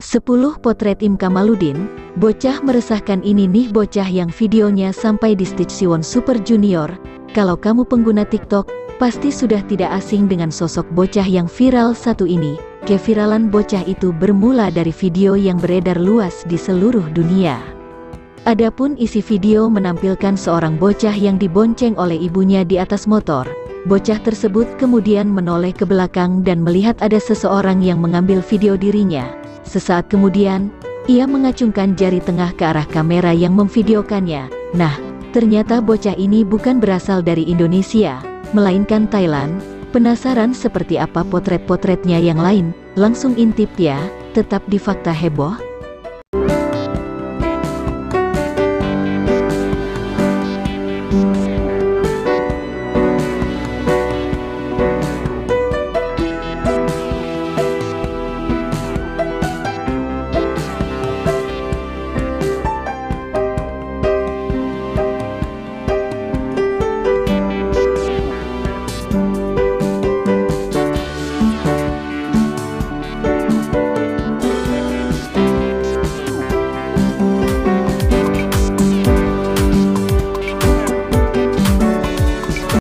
10 potret Im Kamaludin, bocah meresahkan ini nih bocah yang videonya sampai di stage Siwon Super Junior. Kalau kamu pengguna TikTok, pasti sudah tidak asing dengan sosok bocah yang viral satu ini. Keviralan bocah itu bermula dari video yang beredar luas di seluruh dunia. Adapun isi video menampilkan seorang bocah yang dibonceng oleh ibunya di atas motor. Bocah tersebut kemudian menoleh ke belakang dan melihat ada seseorang yang mengambil video dirinya. Sesaat kemudian, ia mengacungkan jari tengah ke arah kamera yang memvideokannya. Nah, ternyata bocah ini bukan berasal dari Indonesia, melainkan Thailand. Penasaran seperti apa potret-potretnya yang lain? Langsung intip ya, tetap di Fakta Heboh.